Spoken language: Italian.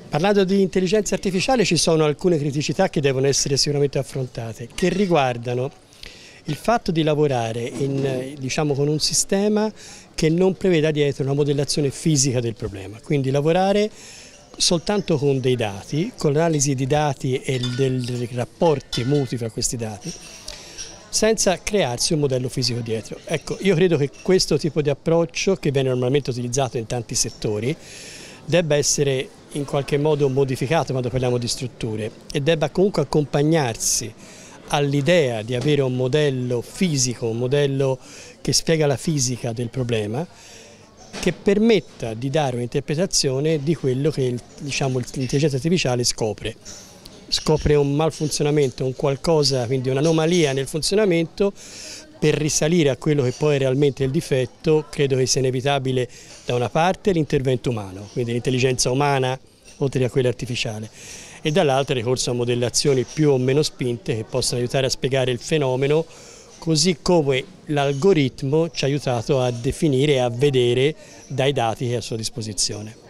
Parlando di intelligenza artificiale ci sono alcune criticità che devono essere sicuramente affrontate, che riguardano il fatto di lavorare con un sistema che non preveda dietro una modellazione fisica del problema, quindi lavorare soltanto con dei dati, con l'analisi di dati e dei rapporti mutui fra questi dati, senza crearsi un modello fisico dietro. Ecco, io credo che questo tipo di approccio, che viene normalmente utilizzato in tanti settori, debba essere in qualche modo modificato quando parliamo di strutture e debba comunque accompagnarsi all'idea di avere un modello fisico, un modello che spiega la fisica del problema, che permetta di dare un'interpretazione di quello che l'intelligenza artificiale scopre. Scopre un malfunzionamento, un qualcosa, quindi un'anomalia nel funzionamento. Per risalire a quello che poi è realmente il difetto, credo che sia inevitabile da una parte l'intervento umano, quindi l'intelligenza umana oltre a quella artificiale, e dall'altra il ricorso a modellazioni più o meno spinte che possono aiutare a spiegare il fenomeno, così come l'algoritmo ci ha aiutato a definire e a vedere dai dati che è a sua disposizione.